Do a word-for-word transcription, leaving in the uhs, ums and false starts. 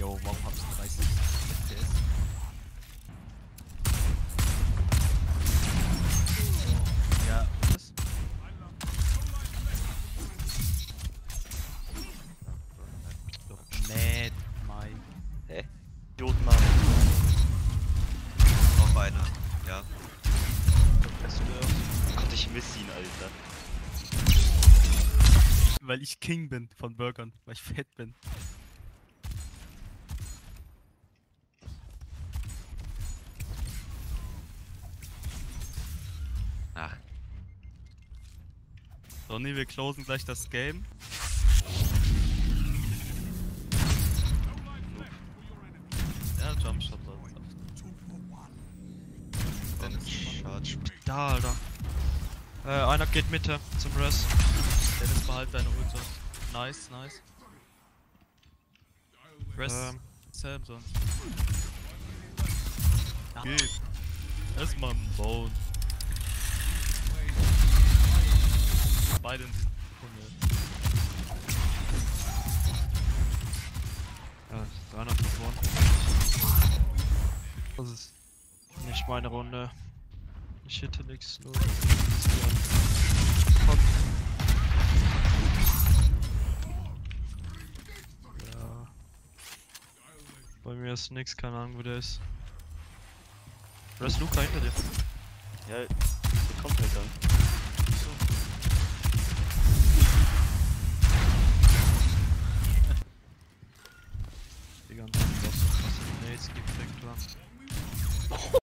Yo, warum hab ich dreißig F P S? Ja, was? Mad Mai. Hä? Idiotenmann. Noch einer, ja. Oh Gott, ich miss ihn, Alter. Weil ich King bin von Burgern, weil ich fett bin. Ach. Sonny, wir closen gleich das Game. Ja, Jumpshot war es. Dann Charge. Da, Alter. Äh, einer geht Mitte zum Rest. Dennis, behalt deine Ulti. Nice, nice. Rest Ähm, Sam sonst. Geht. Erstmal ein Bone. Beide in diesem Tunnel. ja, ist einer verloren. Das ist nicht meine Runde. Ich hätte nichts, nur. Ja. Bei mir ist nix, keine Ahnung, wo der ist. Da ist Luca hinter dir. Ja, der kommt halt dann. So. Die ganzen Bosse, was in den Nades gekriegt waren.